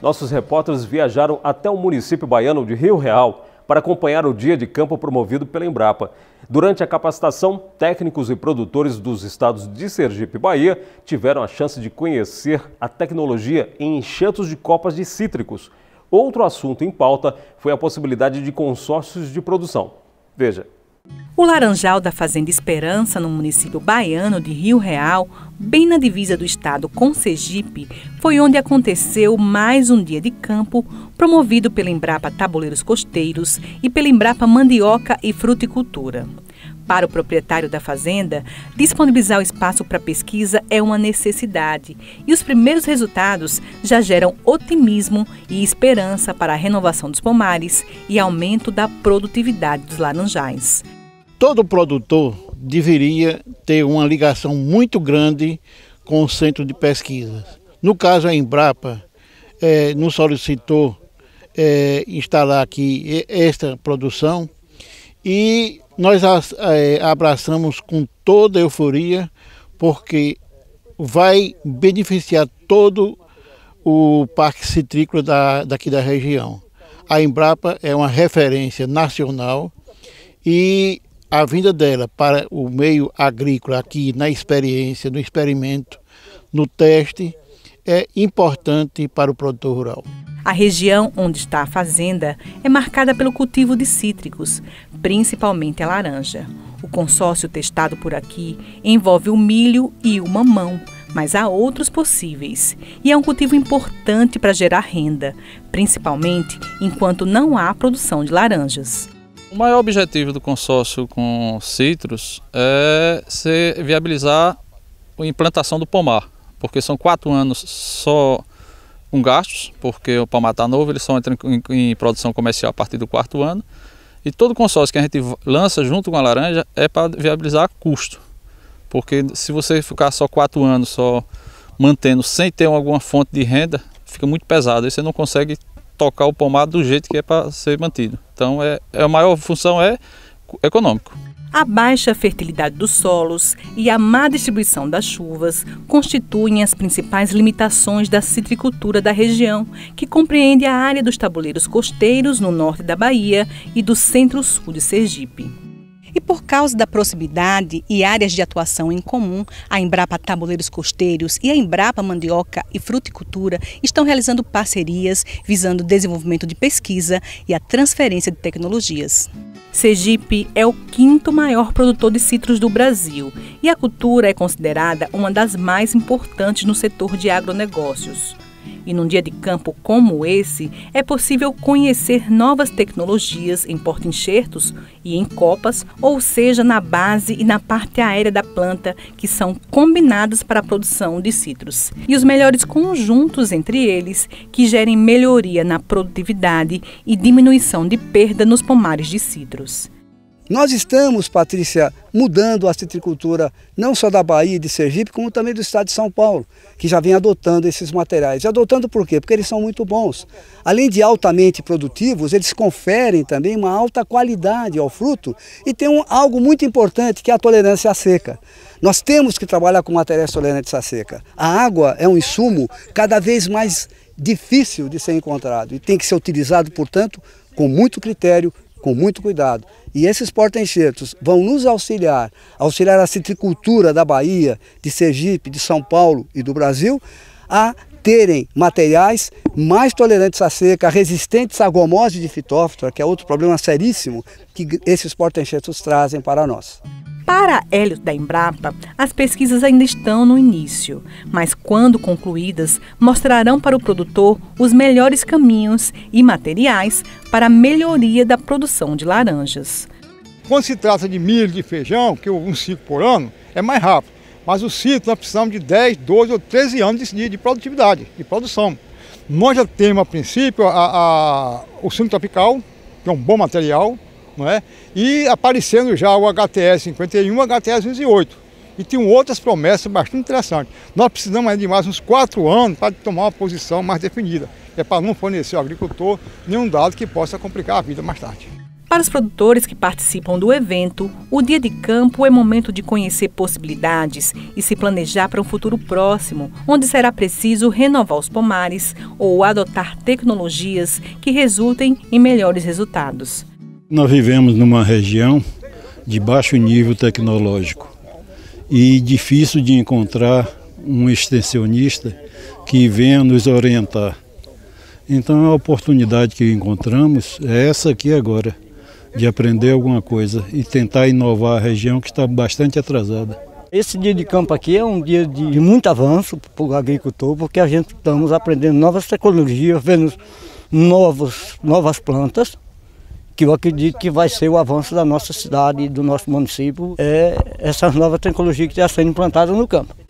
nossos repórteres viajaram até o município baiano de Rio Real para acompanhar o dia de campo promovido pela Embrapa. Durante a capacitação, técnicos e produtores dos estados de Sergipe e Bahia tiveram a chance de conhecer a tecnologia em enxertos de copas de cítricos. Outro assunto em pauta foi a possibilidade de consórcios de produção. Veja. O laranjal da Fazenda Esperança, no município baiano de Rio Real, bem na divisa do estado com Sergipe, foi onde aconteceu mais um dia de campo promovido pela Embrapa Tabuleiros Costeiros e pela Embrapa Mandioca e Fruticultura. Para o proprietário da fazenda, disponibilizar o espaço para pesquisa é uma necessidade e os primeiros resultados já geram otimismo e esperança para a renovação dos pomares e aumento da produtividade dos laranjais. Todo produtor deveria ter uma ligação muito grande com o centro de pesquisas. No caso, a Embrapa nos solicitou instalar aqui esta produção e nós abraçamos com toda a euforia, porque vai beneficiar todo o parque citrícola daqui da região. A Embrapa é uma referência nacional e a vinda dela para o meio agrícola aqui na experiência, no experimento, no teste, é importante para o produtor rural. A região onde está a fazenda é marcada pelo cultivo de cítricos, principalmente a laranja. O consórcio testado por aqui envolve o milho e o mamão, mas há outros possíveis. E é um cultivo importante para gerar renda, principalmente enquanto não há produção de laranjas. O maior objetivo do consórcio com citros é viabilizar a implantação do pomar, porque são 4 anos só com gastos, porque o pomar está novo, eles só entram em produção comercial a partir do 4º ano. E todo consórcio que a gente lança junto com a laranja é para viabilizar custo, porque se você ficar só 4 anos só mantendo sem ter alguma fonte de renda, fica muito pesado, aí você não consegue tocar o pomar do jeito que é para ser mantido. Então a maior função é econômico. A baixa fertilidade dos solos e a má distribuição das chuvas constituem as principais limitações da citricultura da região, que compreende a área dos tabuleiros costeiros no norte da Bahia e do centro-sul de Sergipe. E por causa da proximidade e áreas de atuação em comum, a Embrapa Tabuleiros Costeiros e a Embrapa Mandioca e Fruticultura estão realizando parcerias visando o desenvolvimento de pesquisa e a transferência de tecnologias. Sergipe é o 5º maior produtor de citros do Brasil e a cultura é considerada uma das mais importantes no setor de agronegócios. E num dia de campo como esse, é possível conhecer novas tecnologias em porta-enxertos e em copas, ou seja, na base e na parte aérea da planta, que são combinadas para a produção de citros. E os melhores conjuntos entre eles, que gerem melhoria na produtividade e diminuição de perda nos pomares de citros. Nós estamos, Patrícia, mudando a citricultura não só da Bahia e de Sergipe, como também do estado de São Paulo, que já vem adotando esses materiais. E adotando por quê? Porque eles são muito bons. Além de altamente produtivos, eles conferem também uma alta qualidade ao fruto e tem algo muito importante, que é a tolerância à seca. Nós temos que trabalhar com materiais tolerantes à seca. A água é um insumo cada vez mais difícil de ser encontrado e tem que ser utilizado, portanto, com muito critério, com muito cuidado. E esses porta-enxertos vão nos auxiliar a citricultura da Bahia, de Sergipe, de São Paulo e do Brasil, a terem materiais mais tolerantes à seca, resistentes à gomose de fitóftora, que é outro problema seríssimo que esses porta-enxertos trazem para nós. Para Hélio da Embrapa, as pesquisas ainda estão no início, mas quando concluídas, mostrarão para o produtor os melhores caminhos e materiais para a melhoria da produção de laranjas. Quando se trata de milho, de feijão, que um ciclo por ano, é mais rápido. Mas o ciclo nós precisamos de 10, 12 ou 13 anos de produtividade, de produção. Nós já temos, a princípio, o ciclo tropical, que é um bom material, não é? E aparecendo já o HTS 51 e o HTS 28. E tem outras promessas bastante interessantes. Nós precisamos de mais uns 4 anos para tomar uma posição mais definida. É para não fornecer ao agricultor nenhum dado que possa complicar a vida mais tarde. Para os produtores que participam do evento, o Dia de Campo é momento de conhecer possibilidades e se planejar para um futuro próximo, onde será preciso renovar os pomares ou adotar tecnologias que resultem em melhores resultados. Nós vivemos numa região de baixo nível tecnológico e difícil de encontrar um extensionista que venha nos orientar. Então a oportunidade que encontramos é essa aqui agora, de aprender alguma coisa e tentar inovar a região que está bastante atrasada. Esse dia de campo aqui é um dia de muito avanço para o agricultor, porque a gente estamos aprendendo novas tecnologias, vendo novas plantas, que eu acredito que vai ser o avanço da nossa cidade e do nosso município, é essas novas tecnologias que estão sendo implantadas no campo.